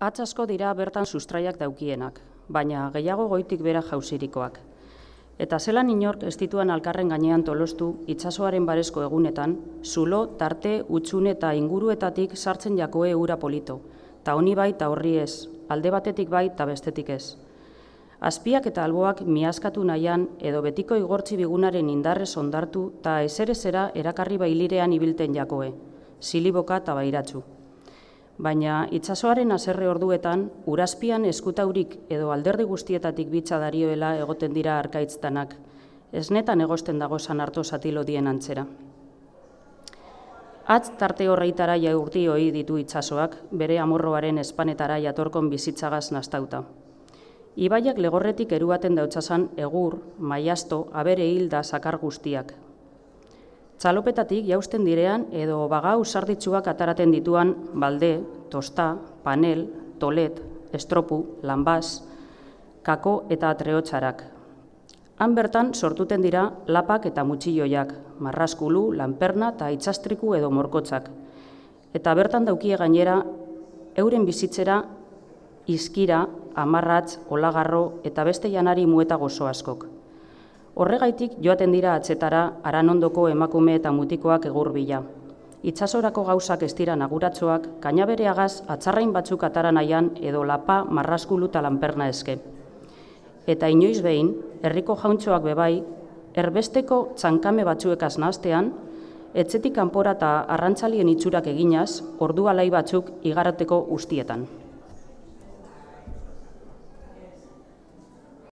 Hatz asko dira bertan sustraiak daukienak, baina gehiago goitik bera jausirikoak. Eta zelan inork ez dituen alkarren gainean tolostu itsasoaren baresko egunetan, zulo, tarte, utxune eta inguruetatik sartzen jakoe ura polito, ta honi bai ta horri ez, alde batetik bai ta bestetik ez. Azpiak eta alboak miazkatu nahian edo betiko igortzi bigunaren indarrez ondartu ta eserezera erakarri bailirean ibilten jakoe, siliboka eta bairatzu. Baina itsasoaren haserre orduetan, urazpian eskutaurik edo alderdi guztietatik bitza darioela egoten dira arkaitztanak, esnetan egosten dago San Arto satilo dien antzera. Hatz tarte horreitara jaurti hoi ditu itsasoak, bere amorroaren espanetara jatorkon bizitzagaz nastauta. Ibaiak legorretik eruaten dautsasan egur, maiasto, abere hilda sakar guztiak. Txalopetatik jausten direan edo bagau sarditsuak ataraten dituan balde, tosta, panel, tolet, estropu, lanbaz, kako eta treotxarak. Han bertan sortuten dira lapak eta mutxilloiak, marraskulu, lanperna eta itsastriku edo morkotzak. Eta bertan daukie gainera euren bizitzera izkira, amarratz, olagarro eta beste janari mueta gozo askok. Horregaitik joaten dira atzetara Aranondoko emakume eta mutikoak egur bila. Itsasorako gauzak ez dira naguratxoak, kainabereagaz atzarrain batzuk atara nahian edo lapa, marraskulu eta lanperna eske. Eta inoiz behin, herriko jauntxoak bebai, erbesteko txankame batzuekaz nahaztean, etxetik kanpora eta arrantzalien itxurak eginaz, ordu alai batzuk igaroteko ustietan.